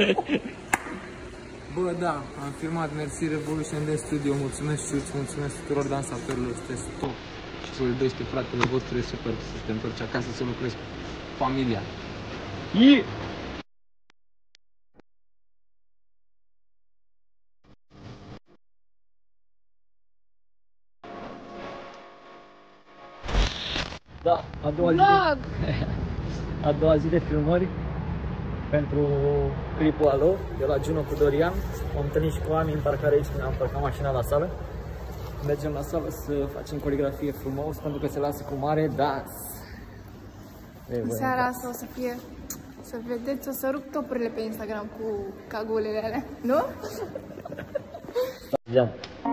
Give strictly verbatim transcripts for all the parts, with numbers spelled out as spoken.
Bă, da, am filmat Mersi Revolution de studio, mulțumesc și îți mulțumesc tuturor dansatorilor, sunteți top. Și tu îl doi, fratele vostru, e super să te întorci acasă să lucrezi cu familia. Yeah! Da, a doua zi de, a doua zi de filmări pentru clipul Alo, de la Juno cu Dorian. M-am întâlnit și cu Ami în parcare aici când am parcat mașina la sală. Mergem la sală să facem coreografie frumos pentru că se lasă cu mare dans. În seara asta o să fie, să vedeți, o să rup topurile pe Instagram cu cagulele alea, nu? Ia.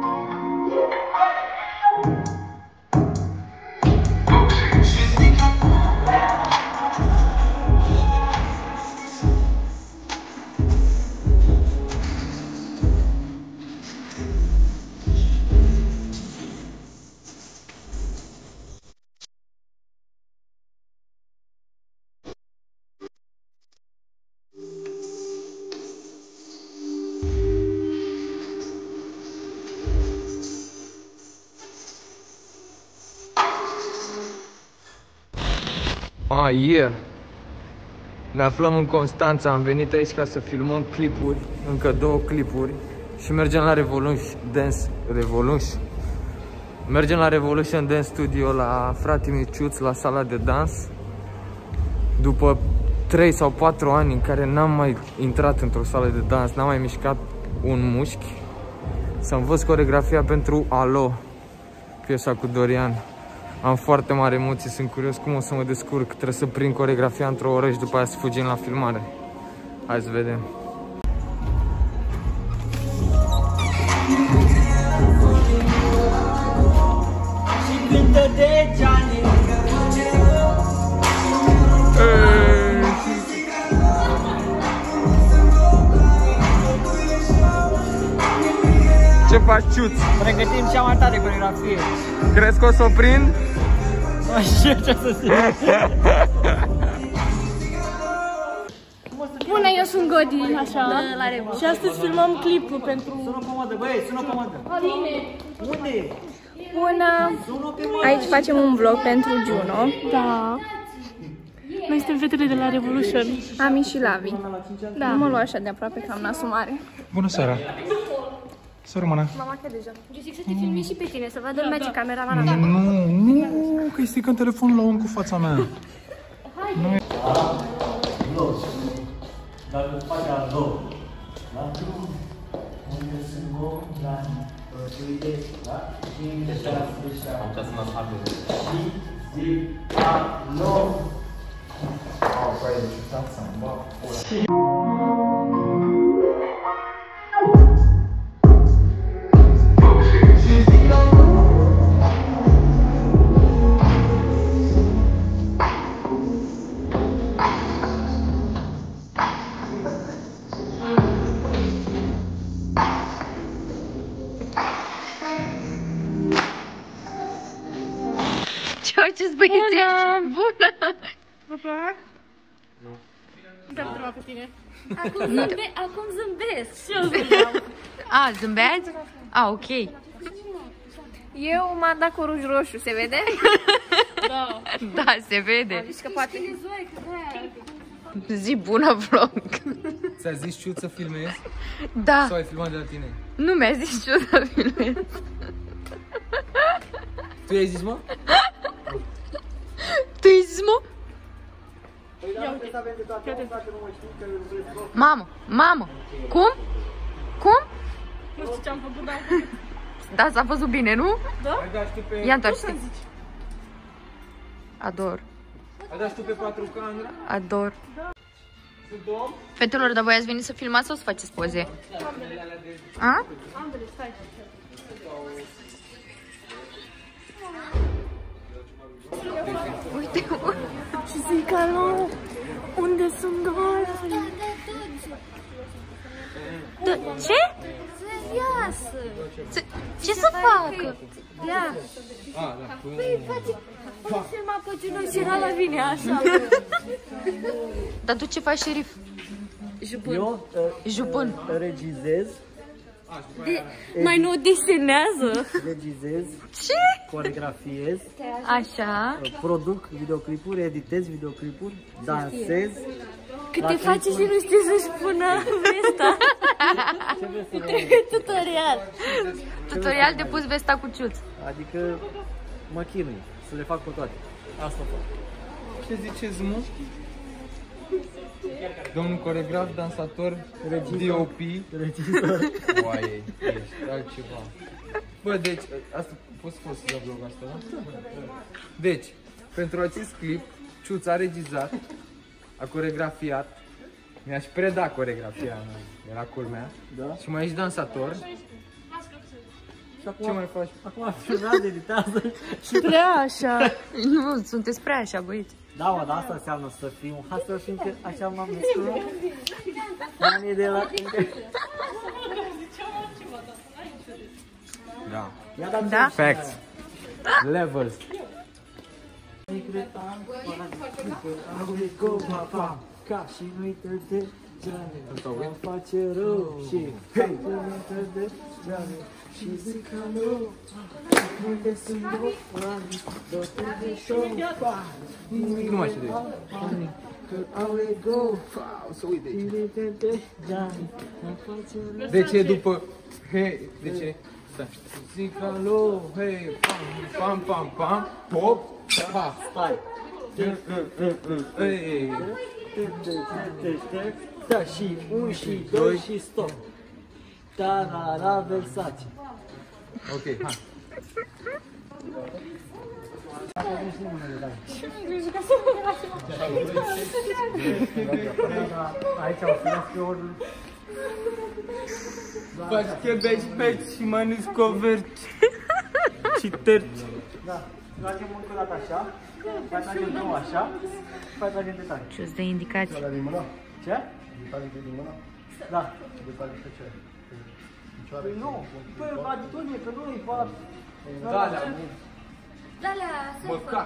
Ah, yeah. Ne aflăm în Constanța, am venit aici ca să filmăm clipuri, încă două clipuri și mergem la Revolution Dance Revolution. Mergem la Revolution Dance Studio la frate Miciuț, la sala de dans. După trei sau patru ani în care n-am mai intrat într-o sală de dans, n-am mai mișcat un mușchi, să învăț coreografia pentru Alo, piesa cu Dorian. Am foarte mari emoții, sunt curios cum o să mă descurc. Trebuie să prind coreografia într-o oră și după aia să fugim la filmare. Hai să vedem. Ce faci, Ciuț? Pregătim cea mai tare coreografie. Crezi că o să o prind? Nu știu ce să zic. Bună, eu sunt Godi, așa, da, și astăzi filmăm clipul pentru... Sună comodă, băieți, sună comodă. Unde? Bună! Aici facem un vlog pentru Juno. Da. Noi suntem fetele de la Revolution. Ami și Lavi. Da. Nu mă lua așa de aproape că am nasul mare. Bună seara! Să rămână. Mama, că deja. Eu zic să te filmi și pe tine, să vadă lumea ce cameraman Nu, nu, nu, că-i strică în telefonul la om cu fața mea. Nu e... Dacă faci Alo, da? Unde sunt golani, uite, da? cinci, șase, șapte, și zic Alo. Au, păi, ce fața, bă, ce-ți băieți? Bună! Vă plac? Nu. Dăm drumul pe tine. Acum, zâmbe, acum zâmbesc. Și eu zâmbeam. A, zâmbeați? A, ok. Eu m-am dat cu ruj roșu, se vede? Da. Da, se vede. Zici că poate... Zi bună vlog. Ți-a zis Ciuț să filmezi? Da. Sau ai filmat de la tine? Nu mi-a zis Ciuț să filmez. Tu i-ai zis, mă? Tu i-ai zis, mă? Mamă, mamă, cum? Cum? Nu știu ce am făcut, dar... Da, s-a văzut bine, nu? Da? Ia întoarce-te. Ador. Ai dat și tu pe patru camera? Ador. Fetelor, dar voi ați venit să filmați sau să faceți poze? A? Ambele, stai. Uite, uite. Și zic, alo, unde sunt golani? Da, ce? Iasă! Ce, ce să facă? Ia! Păi, face, face filma pe Juno și era la vine, așa. Dar tu ce faci, șerif? Jupân. Eu uh, Jupân. uh, regizez. De, mai nu desenează. Regizez. Ce? Coregrafiez. Așa. Uh, produc videoclipuri, editez videoclipuri, dansez. Cât te face și nu știi să-și pună vesta. Ce vrei să Trebuie tutorial. Tutorial de pus vesta cu ciuț. Adică mă chinui să le fac pe toate. Asta fac. Ce ziceți, mă? Domnul coregraf, dansator, D O P. Regizor. Oaie, ești altceva. Bă, deci, asta poți să poți să dau vlog asta, da? Deci, pentru acest clip, Ciuț a regizat, a coregrafiat, mi-aș preda coregrafia, era culmea, Da. și mai ești dansator. Și acum, Ce mai faci? acum filmează, editează. Prea așa. Nu, sunteți prea așa, băieți. Da, mă, dar asta înseamnă să fii un hustler, fiindcă așa m-am născut. Anii de la... Da. Ia da, Da? Facts. Levels. Ca și nu-i de geane, îmi face rău și hei, nu uită de geane. Și zic alo, unde sunt bani, dă-te de show, Nu mai știu de aici. că au ego, Să uite și aici. nu uită de geane, îmi face rău. De ce după... Hei, de ce? Stai. Zic alo, hei, pam, pam, pam, pam, pop, pa. Stai, Ei, da, și un și doi și stop. Ta-ra-ra, Versace. ok, hai. Aici au fost pe ordine. Faci chebești, peci și mănânci coverci și terci. Da, tragem încă o dată așa, mai tragem două așa, mai tragem de tare. Ce-ți dă indicații? Ce? Da. Păi nu, păi adică că nu e fapt. Da, da, Da, la mă cac.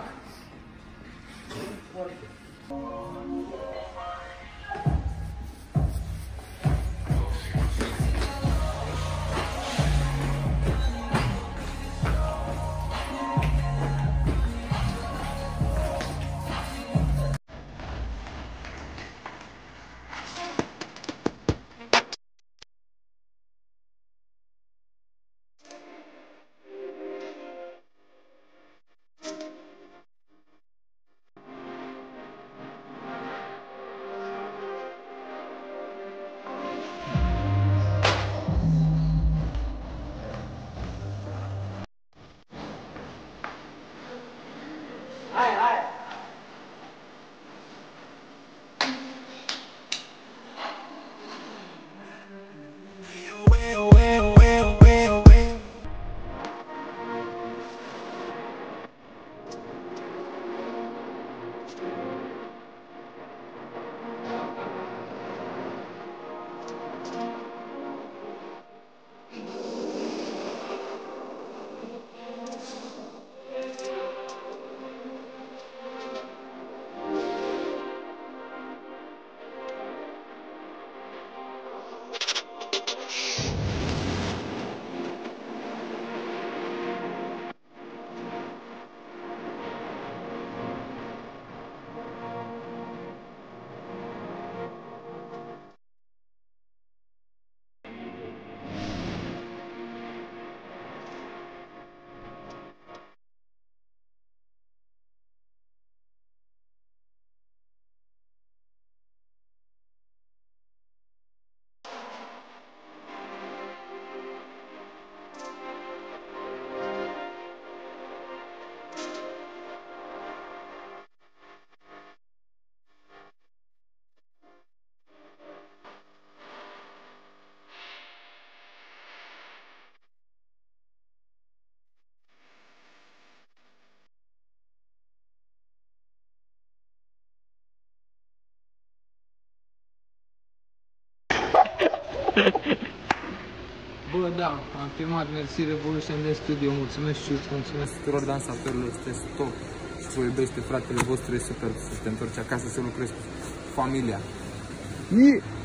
Bă, da, am filmat Mersi Revolution de studio, mulțumesc și mulțumesc tuturor dansatorilor, sunteți top și vă iubește fratele vostru, e super să te întorci acasă să lucrezi cu familia. Yeah.